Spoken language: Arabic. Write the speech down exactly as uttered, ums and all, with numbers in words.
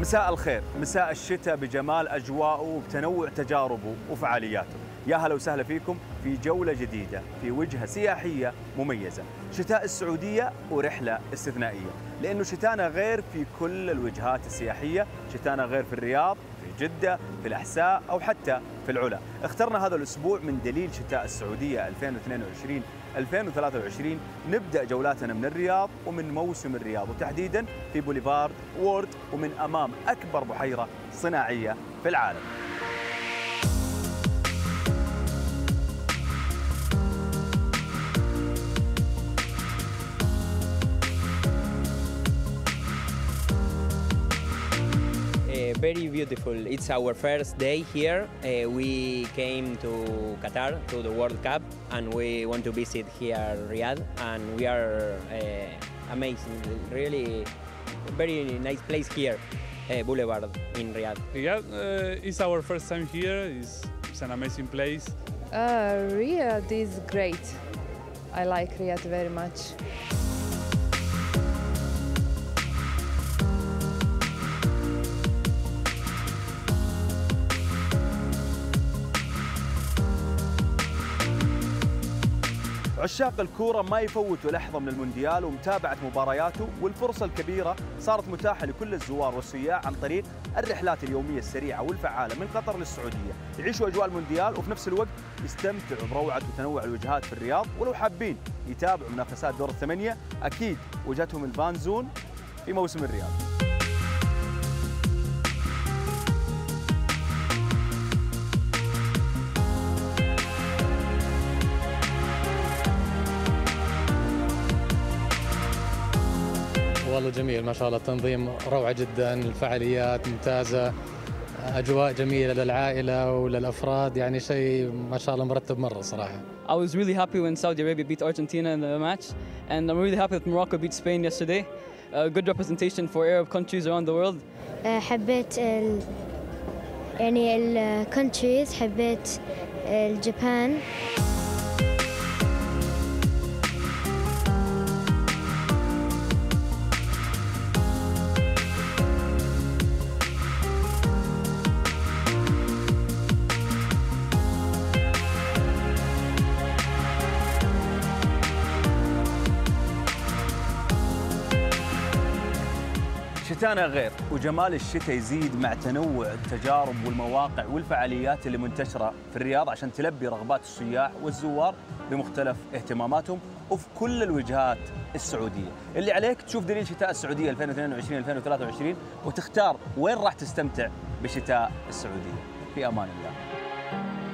مساء الخير، مساء الشتاء بجمال أجواءه وبتنوع تجاربه وفعالياته. يا هلا وسهلا فيكم في جولة جديدة في وجهة سياحية مميزة. شتاء السعودية ورحلة استثنائية، لأنه شتانا غير في كل الوجهات السياحية. شتانا غير في الرياض، في جدة، في الأحساء أو حتى في العلا. اخترنا هذا الأسبوع من دليل شتاء السعودية ألفين واثنين وعشرين ألفين وثلاثة وعشرين نبدأ جولاتنا من الرياض ومن موسم الرياض، وتحديدا في بوليفارد وورد ومن أمام أكبر بحيرة صناعية في العالم. Very beautiful. It's our first day here. Uh, we came to Qatar to the World Cup and we want to visit here Riyadh, and we are uh, amazing. Really very nice place here, uh, Boulevard in Riyadh. Riyadh uh, is our first time here. It's, it's an amazing place. Uh, Riyadh is great. I like Riyadh very much. عشاق الكورة ما يفوتوا لحظة من المونديال ومتابعة مبارياته، والفرصة الكبيرة صارت متاحة لكل الزوار والسياح عن طريق الرحلات اليومية السريعة والفعالة من قطر للسعودية. يعيشوا أجواء المونديال وفي نفس الوقت يستمتعوا بروعة وتنوع الوجهات في الرياض. ولو حابين يتابعوا منافسات دور الثمانية، أكيد وجهتهم الفان زون في موسم الرياض. والله جميل ما شاء الله، التنظيم روعة جدا، الفعاليات ممتازة، أجواء جميلة للعائلة وللأفراد، يعني شيء ما شاء الله مرتب مرة صراحة. I was really happy when Saudi Arabia beat Argentina in the match, and I'm really happy that Morocco beat Spain yesterday. A good representation for Arab countries around the world. حبيت ال... يعني ال countries، حبيت اليابان. شتانا غير، وجمال الشتاء يزيد مع تنوع التجارب والمواقع والفعاليات اللي منتشرة في الرياض عشان تلبي رغبات السياح والزوار بمختلف اهتماماتهم وفي كل الوجهات السعودية. اللي عليك تشوف دليل شتاء السعودية ألفين واثنين وعشرين ألفين وثلاثة وعشرين وتختار وين راح تستمتع بشتاء السعودية. في أمان الله.